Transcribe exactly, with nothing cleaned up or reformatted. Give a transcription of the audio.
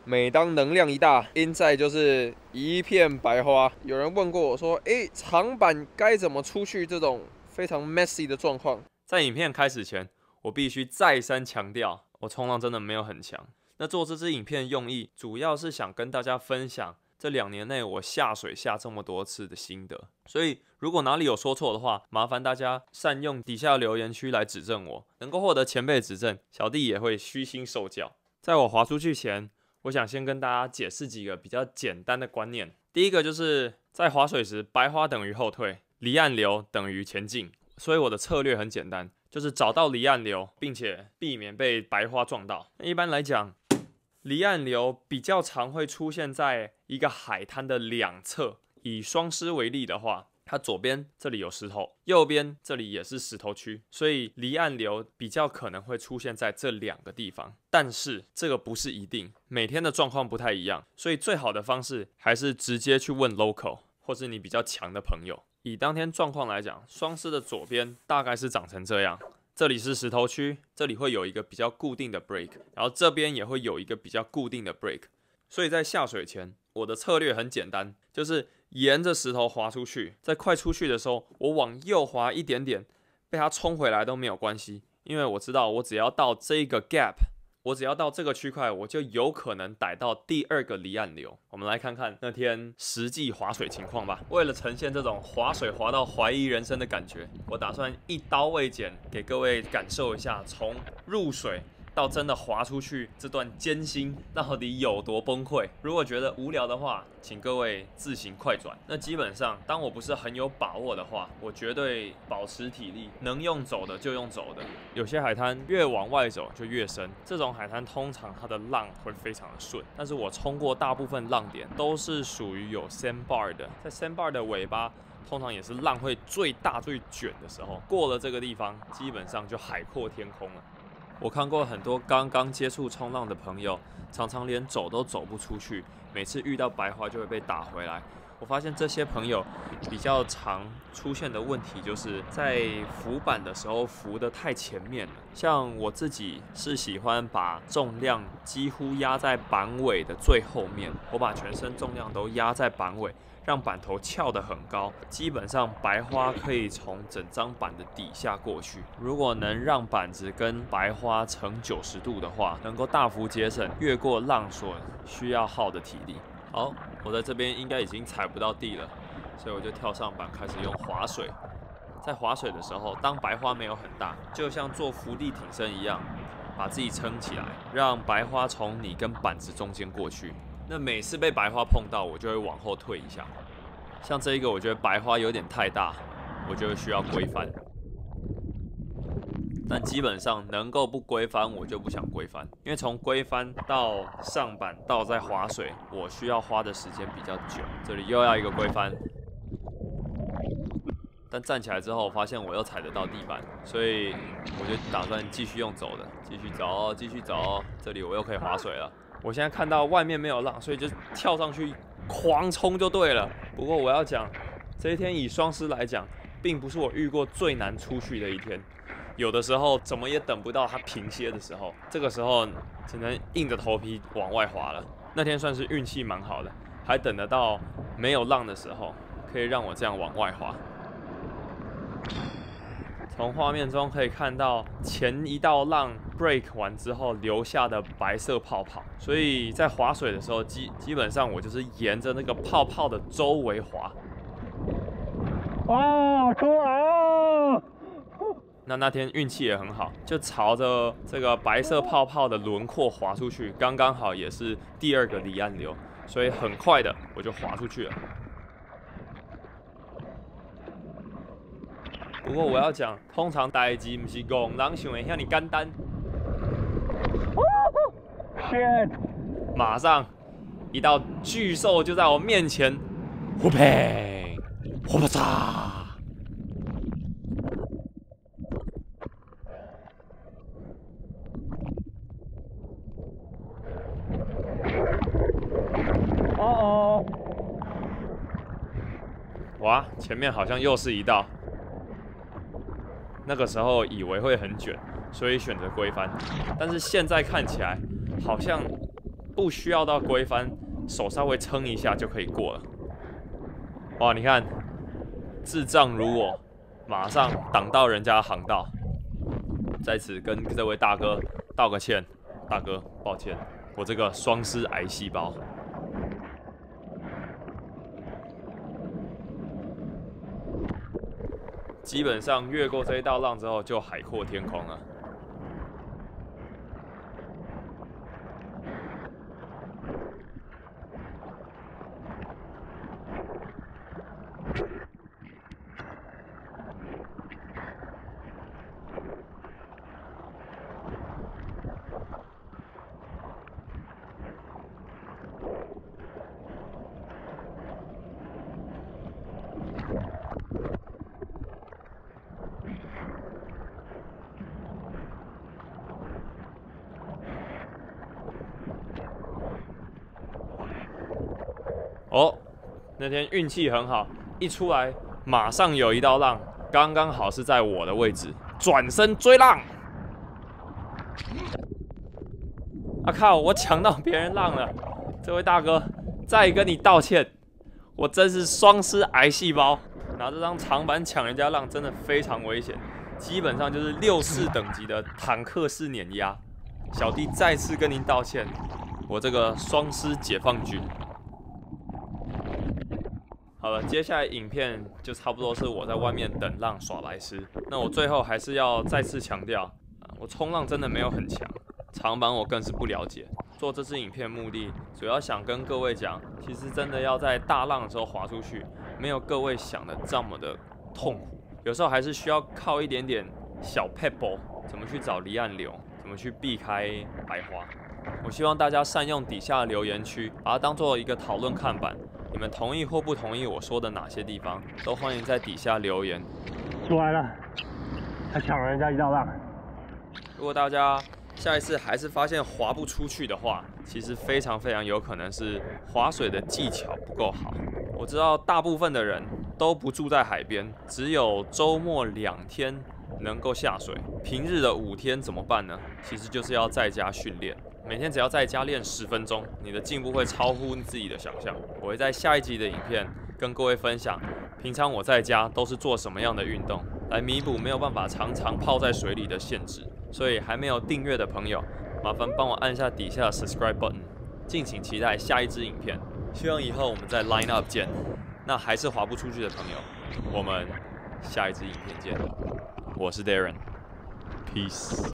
每当能量一大 ，inside 就是一片白花。有人问过我说：“哎，长板该怎么出去这种非常 messy 的状况？” 在影片开始前，我必须再三强调，我冲浪真的没有很强。那做这支影片的用意，主要是想跟大家分享这两年内我下水下这么多次的心得。所以，如果哪里有说错的话，麻烦大家善用底下留言区来指正我。能够获得前辈的指正，小弟也会虚心受教。在我滑出去前，我想先跟大家解释几个比较简单的观念。第一个就是在滑水时，白花等于后退，离岸流等于前进。所以我的策略很简单，就是找到离岸流，并且避免被白花撞到。一般来讲，离岸流比较常会出现在一个海滩的两侧。以双狮为例的话，它左边这里有石头，右边这里也是石头区，所以离岸流比较可能会出现在这两个地方。但是这个不是一定，每天的状况不太一样，所以最好的方式还是直接去问 local 或是你比较强的朋友。以当天状况来讲，双狮的左边大概是长成这样，这里是石头区，这里会有一个比较固定的 break， 然后这边也会有一个比较固定的 break。所以在下水前，我的策略很简单，就是沿着石头滑出去，在快出去的时候，我往右滑一点点，被它冲回来都没有关系，因为我知道我只要到这个 gap， 我只要到这个区块，我就有可能逮到第二个离岸流。我们来看看那天实际滑水情况吧。为了呈现这种滑水滑到怀疑人生的感觉，我打算一刀未剪，给各位感受一下从入水到真的滑出去这段艰辛到底有多崩溃。如果觉得无聊的话，请各位自行快转。那基本上，当我不是很有把握的话，我绝对保持体力，能用走的就用走的。有些海滩越往外走就越深，这种海滩通常它的浪会非常的顺。但是我冲过大部分浪点都是属于有 sandbar 的，在 sandbar 的尾巴，通常也是浪会最大最卷的时候。过了这个地方，基本上就海阔天空了。我看过很多刚刚接触冲浪的朋友，常常连走都走不出去，每次遇到白花就会被打回来。我发现这些朋友比较常出现的问题，就是在浮板的时候浮得太前面了。像我自己是喜欢把重量几乎压在板尾的最后面，我把全身重量都压在板尾，让板头翘得很高，基本上白花可以从整张板的底下过去。如果能让板子跟白花成九十度的话，能够大幅节省越过浪所需要耗的体力。好，我在这边应该已经踩不到地了，所以我就跳上板开始用划水。在划水的时候，当白花没有很大，就像做伏地挺身一样，把自己撑起来，让白花从你跟板子中间过去。那每次被白花碰到，我就会往后退一下。像这一个，我觉得白花有点太大，我就需要归翻。但基本上能够不归翻，我就不想归翻，因为从归翻到上板到再划水，我需要花的时间比较久。这里又要一个归翻，但站起来之后，我发现我又踩得到地板，所以我就打算继续用走的，继续走，继续走。这里我又可以划水了。我现在看到外面没有浪，所以就跳上去狂冲就对了。不过我要讲，这一天以双狮来讲，并不是我遇过最难出去的一天。有的时候怎么也等不到它平歇的时候，这个时候只能硬着头皮往外滑了。那天算是运气蛮好的，还等得到没有浪的时候，可以让我这样往外滑。从画面中可以看到前一道浪 break 完之后留下的白色泡泡，所以在划水的时候，基基本上我就是沿着那个泡泡的周围滑。 哦，出来了！ 那那天运气也很好，就朝着这个白色泡泡的轮廓滑出去，刚刚好也是第二个离岸流，所以很快的我就滑出去了。不过我要讲，通常代志不是戆人想的遐尼简单。 shit！ 马上一道巨兽就在我面前，呼呸，呼啪嚓！ 哦哦！ 哇，前面好像又是一道。那个时候以为会很卷，所以选择归翻，但是现在看起来好像不需要到归帆，手稍微撑一下就可以过了。哇，你看，智障如我，马上挡到人家的航道。在此跟这位大哥道个歉，大哥，抱歉，我这个双狮癌细胞。基本上越过这一道浪之后，就海阔天空了。哦，那天运气很好，一出来马上有一道浪，刚刚好是在我的位置，转身追浪。啊靠！我抢到别人浪了，这位大哥，再跟你道歉，我真是双狮癌细胞。拿这张长板抢人家浪真的非常危险，基本上就是六四等级的坦克式碾压。小弟再次跟您道歉，我这个双狮解放军。好了，接下来影片就差不多是我在外面等浪耍白痴。那我最后还是要再次强调，我冲浪真的没有很强，长板我更是不了解。做这支影片目的，主要想跟各位讲，其实真的要在大浪的时候滑出去，没有各位想的这么的痛苦。有时候还是需要靠一点点小 pebble， 怎么去找离岸流，怎么去避开白花。我希望大家善用底下的留言区，把它当做一个讨论看板。你们同意或不同意我说的哪些地方，都欢迎在底下留言。 出来了，他抢了人家一道浪。 如果大家下一次还是发现滑不出去的话，其实非常非常有可能是划水的技巧不够好。我知道大部分的人都不住在海边，只有周末两天能够下水，平日的五天怎么办呢？其实就是要在家训练。每天只要在家练十分钟，你的进步会超乎自己的想象。我会在下一集的影片跟各位分享，平常我在家都是做什么样的运动，来弥补没有办法常常泡在水里的限制。所以还没有订阅的朋友，麻烦帮我按下底下的 subscribe button， 敬请期待下一支影片。希望以后我们再 line up 见。那还是滑不出去的朋友，我们下一支影片见。我是 Darren，Peace。